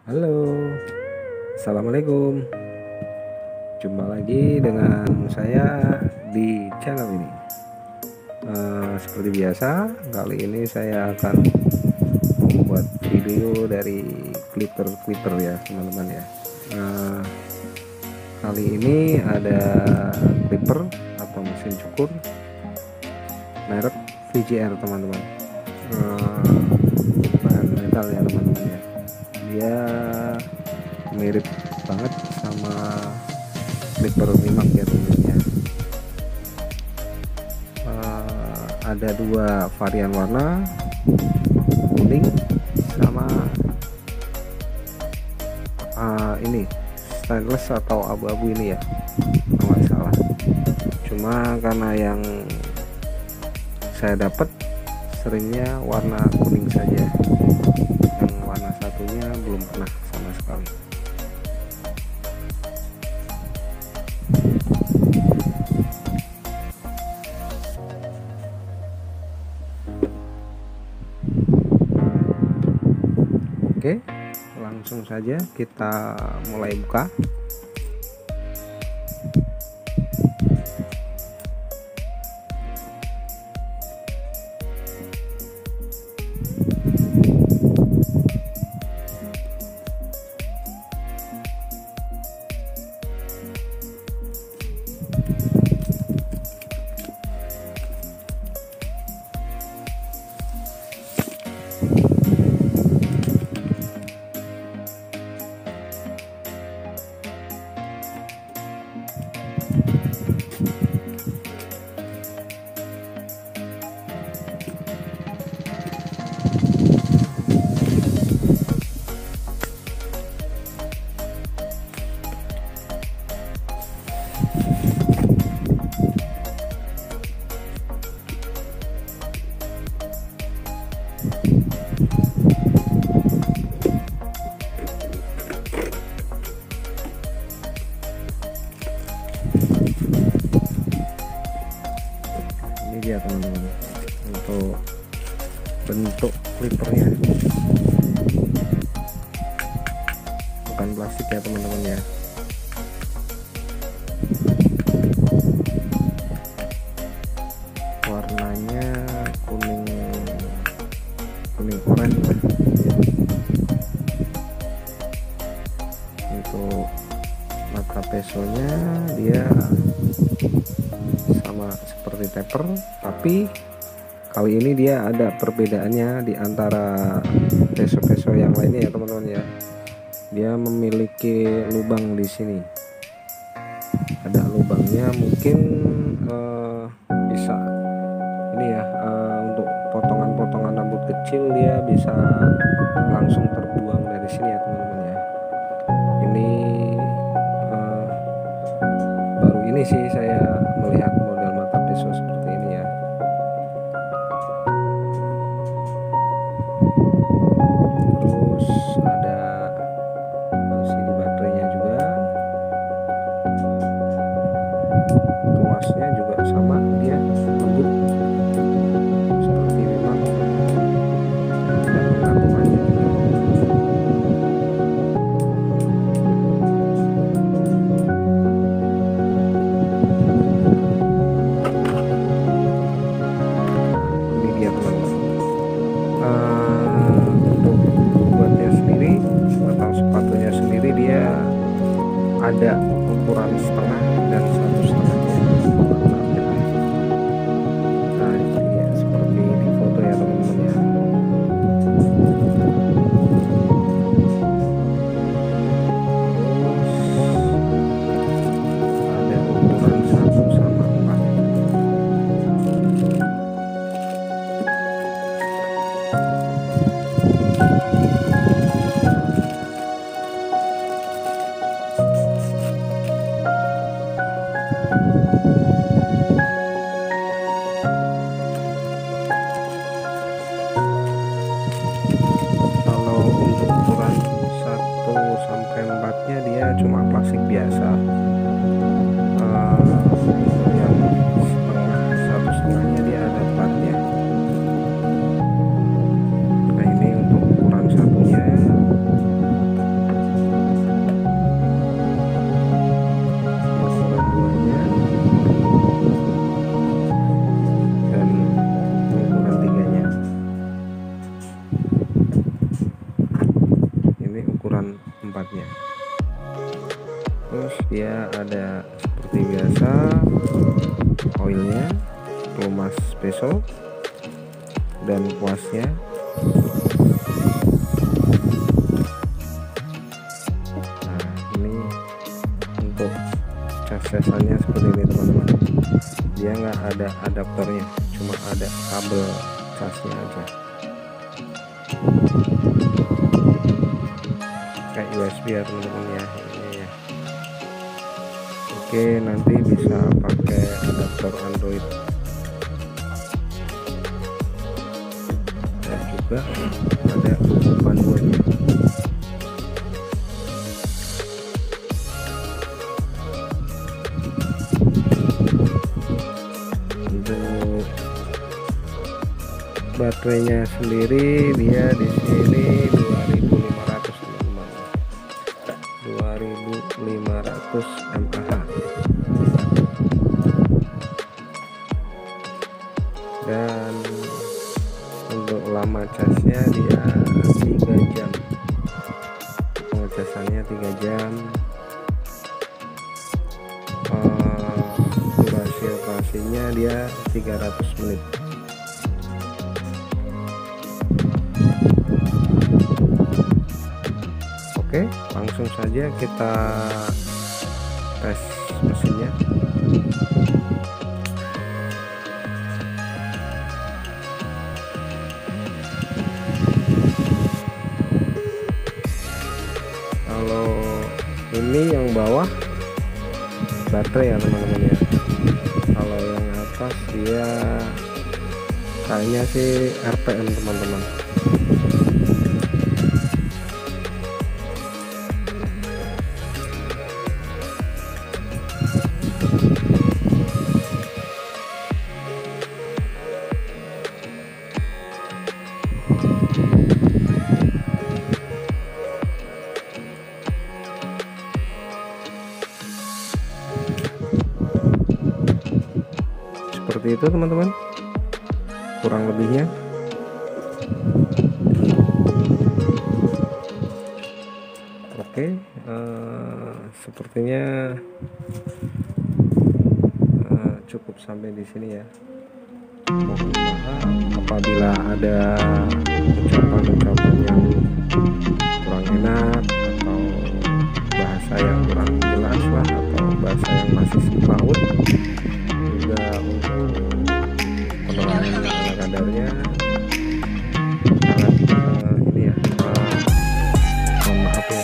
Halo, assalamualaikum. Jumpa lagi dengan saya di channel ini. Seperti biasa, kali ini saya akan membuat video dari clipper ya, teman-teman ya. Kali ini ada clipper atau mesin cukur merek VJR, teman-teman. Bahan metal ya, teman-teman ya. Dia mirip banget sama clipper Mimak ya, teman-teman ya. Ada dua varian warna, kuning sama ini stainless atau abu-abu ini ya, kalau nggak salah. Cuma karena yang saya dapat seringnya warna kuning saja, yang warna satunya belum pernah sama sekali. Oke, langsung saja kita mulai buka. Ini dia, teman-teman, untuk bentuk clippernya, bukan plastik ya, teman-teman ya. Warnanya kuning oranye lah. Untuk mata pesonya dia sama seperti taper, tapi kali ini dia ada perbedaannya di antara peso-peso yang lainnya ya, teman-teman ya. Dia memiliki lubang di sini, ada lubangnya, mungkin bisa ini ya, untuk potongan-potongan rambut kecil dia bisa langsung terbuang dari sini ya, teman-teman ya. Ini baru ini sih saya melihat model mata peso seperti ini ya. Terus ada CD baterainya juga, tuasnya juga sama, dia lembut seperti memang dan pengatungannya juga. Ini dia, teman-teman. Untuk buatnya sendiri atau sepatunya sendiri, dia ada ukuran setengah dan 1,5. Nah, ini ya, seperti di foto ya, teman-teman ya. Terus ada ukuran 1/4. Kalau untuk ukuran 1/4-nya dia cuma plastik biasa. Yang setengahnya dia ada platnya. Nah, ini untuk ukuran satunya tempatnya. Terus dia ada seperti biasa oilnya, pelumas peso dan kuasnya. Nah, ini untuk cas-casannya seperti ini teman-teman. Dia nggak ada adaptornya, cuma ada kabel casnya aja kayak USB ya teman-teman ya, ini ya. Oke, nanti bisa pakai adaptor Android dan juga ada panduannya. Untuk baterainya sendiri dia di sini 2500 teman-teman, 2500 mAh. Dan untuk lama casnya dia 3 jam, pengecasannya 3 jam. Durasi operasinya dia 300 menit. Oke, langsung saja kita tes mesinnya. Kalau ini yang bawah baterai ya teman-teman ya, kalau yang atas dia kayaknya sih RPM teman-teman. Seperti itu teman-teman, kurang lebihnya. Oke, sepertinya cukup sampai di sini ya. Mohon maaf apabila ada ucapan-ucapan yang kurang enak atau bahasa yang kurang jelas lah, atau bahasa yang masih sembaut. Juga untuk penerangan ala kadarnya sangat ini ya, mohon maaf ya.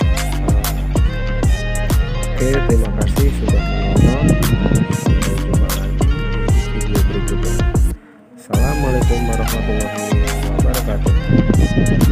Oke, terima kasih sudah menonton. Sampai jumpa lagi di video berikutnya. Assalamualaikum warahmatullahi wabarakatuh.